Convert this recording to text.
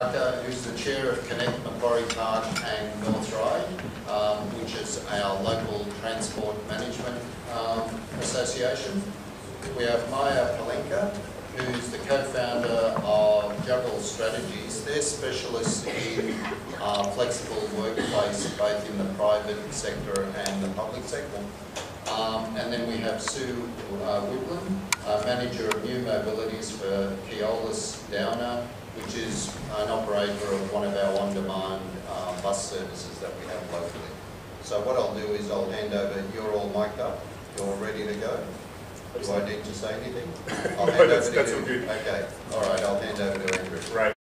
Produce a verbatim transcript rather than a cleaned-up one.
Barker, who's the chair of Connect Macquarie Park and North Ryde, um, which is our local transport management um, association. We have Maya Palenka, who's the co-founder of Juggle Strategies. They're specialists in uh, flexible workplace, both in the private sector and the public sector. Um, and then we have Sue uh, Woodland, uh, manager of new mobilities for Keolis Downer, which is an operator of one of our on-demand uh, bus services that we have locally. So what I'll do is I'll hand over. You're all mic'd up. You're ready to go. Do I need to say anything? I'll hand that's, over to that's you. all good. Okay. All right. I'll hand over to Andrew. Right.